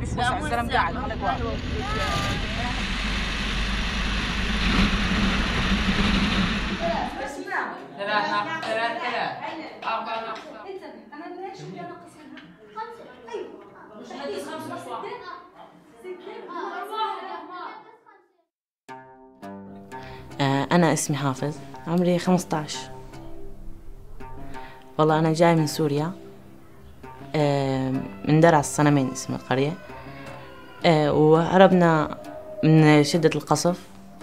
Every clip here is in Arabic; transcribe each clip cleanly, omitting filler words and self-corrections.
بيفوز الزلمه قاعد خليك واقف. ثلاث 4 ناقص. انا ليش انقص منها؟ 5 ايوه مش نقص 5 أنا اسمي حافظ، عمري 15. والله أنا جاي من سوريا، من درعا الصنمين اسم القرية، وهربنا من شدة القصف،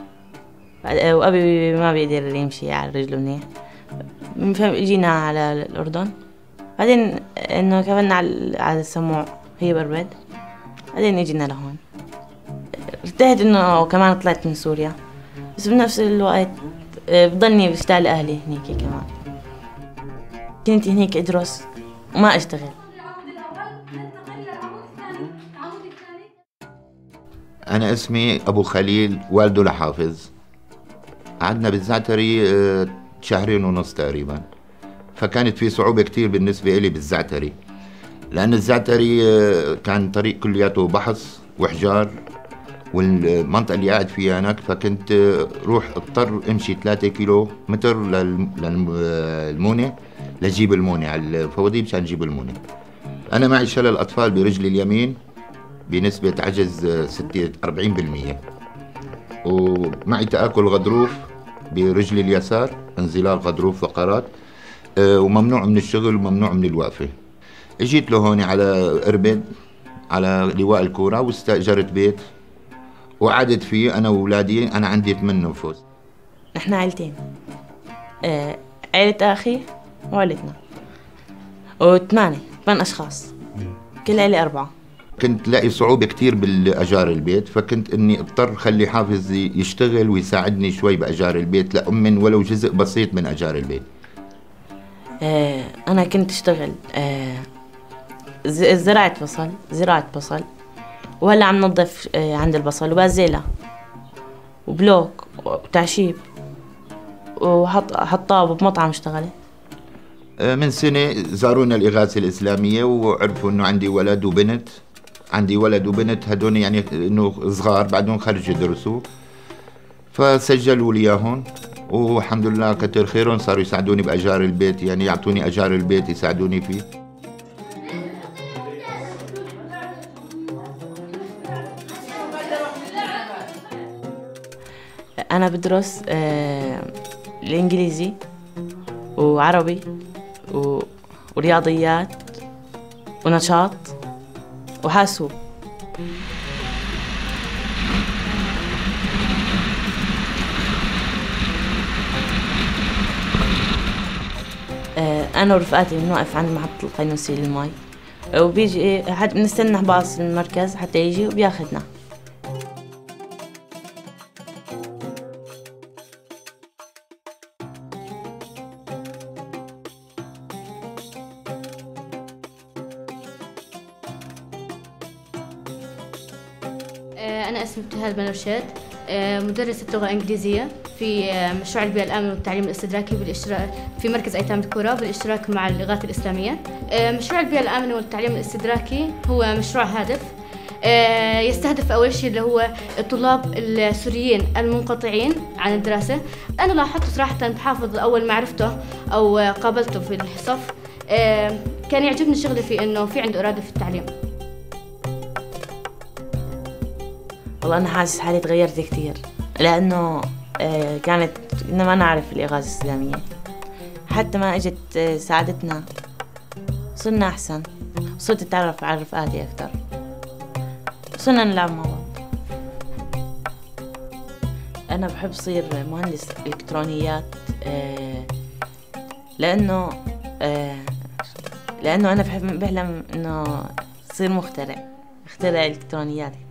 وأبي ما بيقدر يمشي على رجله منيح، جينا على الأردن. بعدين إنه كفلنا على السموع هي بربد، بعدين اجينا لهون. ارتحت إنه كمان طلعت من سوريا، بس بنفس الوقت بضلني بشتاق لأهلي هنيك كمان. كنت هنيك أدرس وما أشتغل. أنا اسمي أبو خليل، والده لحافظ. قعدنا بالزعتري 2.5 شهر تقريبا، فكانت في صعوبة كتير بالنسبة إلي بالزعتري، لأن الزعتري كان طريق كلياته بحص وحجار، والمنطقة اللي قاعد فيها هناك، فكنت روح اضطر امشي 3 كيلومتر للمونة لجيب المونة على الفوضي مشان نجيب المونة. أنا معي شلل أطفال برجلي اليمين بنسبة عجز 40%، ومعي تآكل غضروف برجلي اليسار، انزلاق غضروف فقرات، وممنوع من الشغل وممنوع من الوقفة. اجيت له هون على إربد على لواء الكورة واستأجرت بيت وقعدت فيه أنا وأولادي. أنا عندي 8 نفوس. نحن عائلتين، عائلة أخي وعائلتنا، و8 أشخاص، كل عائلة 4. كنت لاقي صعوبة كتير بالأجار البيت، فكنت إني اضطر خلي حافظ يشتغل ويساعدني شوي بأجار البيت لأمن ولو جزء بسيط من أجار البيت. أنا كنت أشتغل زراعة بصل، وهلا عم ننظف عند البصل وبازيلة وبلوك وتعشيب وحطاب بمطعم اشتغلت. من سنة زارونا الإغاثة الإسلامية وعرفوا إنه عندي ولد وبنت. عندي ولد وبنت، هدول يعني إنه صغار بعدهم خرج يدرسوا، فسجلوا لي إياهم، والحمد لله كتر خيرهم صاروا يساعدوني بأجار البيت، يعني يعطوني أجار البيت يساعدوني فيه. أنا بدرس الإنجليزي وعربي ورياضيات ونشاط وحاسوب. أنا ورفقاتي بنوقف عند محطة القينوسي للمي، وبيجي حد بنستنى باص المركز حتى يجي وبياخدنا. أنا اسمي ابتهال بن رشاد، مدرسة لغة إنجليزية في مشروع البيئة الآمنة والتعليم الاستدراكي بالاشتراك في مركز أيتام الكرة بالاشتراك مع الإغاثة الإسلامية. مشروع البيئة الآمنة والتعليم الاستدراكي هو مشروع هادف يستهدف أول شيء اللي هو الطلاب السوريين المنقطعين عن الدراسة. أنا لاحظت صراحة بحافظ أول ما عرفته أو قابلته في الصف، كان يعجبني شغلي في إنه في عنده إرادة في التعليم. والله أنا حاسس حالي تغيرت كتير، لأنه كانت ما نعرف الإغاثة الإسلامية، حتى ما إجت ساعدتنا صرنا أحسن، صرت أتعرف على رفقاتي أكتر، صرنا نلعب مع بعض. أنا بحب صير مهندس إلكترونيات، لأنه أنا بحلم إنه صير اخترع إلكترونيات.